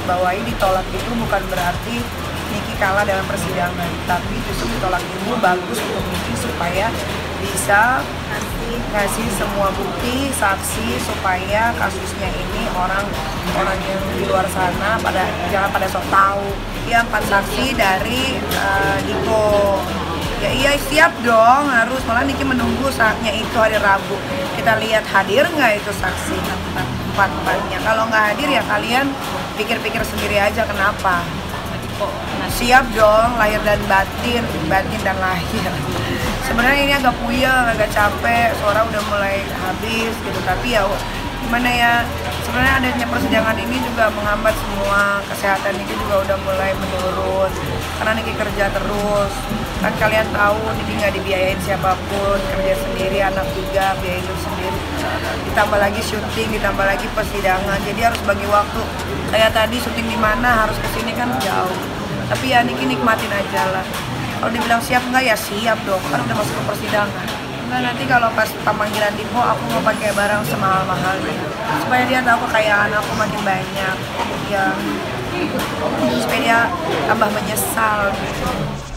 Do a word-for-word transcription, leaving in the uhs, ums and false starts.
bawahi, ditolak itu bukan berarti Niki kalah dalam persidangan, tapi justru ditolak itu bagus untuk Niki supaya bisa ngasih semua bukti, saksi, supaya kasusnya ini orang orang yang di luar sana pada jangan pada sok tahu. Dia empat saksi dari uh, Diko. Ya iya siap dong, harus, malah Niki menunggu saatnya itu hari Rabu. Kita lihat hadir nggak itu saksi empat-empatnya. Kalau nggak hadir ya kalian pikir-pikir sendiri aja kenapa. Siap dong, lahir dan batin, batin dan lahir. Sebenarnya ini agak puyeng, agak capek, suara udah mulai habis gitu. Tapi ya gimana ya, sebenarnya adanya persidangan ini juga menghambat semua. Kesehatan Niki juga udah mulai menurun karena Niki kerja terus. Kan kalian tahu Niki nggak dibiayain siapapun, kerja sendiri, anak juga, biaya hidup sendiri. Ditambah lagi syuting, ditambah lagi persidangan. Jadi harus bagi waktu. Kayak tadi syuting di mana, harus kesini kan jauh. Tapi ya Niki nikmatin aja lah. Kalau dibilang siap nggak ya siap dong, kan udah masuk ke persidangan. Nah nanti kalau pas pemanggilan Dipo aku mau pakai barang semahal-mahalnya supaya dia tahu kekayaan aku makin banyak, ya supaya dia tambah menyesal gitu.